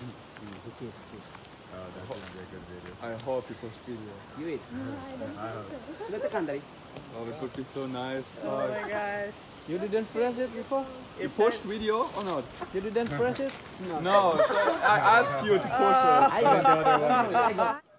Oh, that's gonna be a good video. I hope you post video. You eat. I hope. Let the country. Oh, it would be so nice. Oh my gosh. You didn't press it before? You post video or not? You didn't press it? No, so I asked you to post it. I got the other one.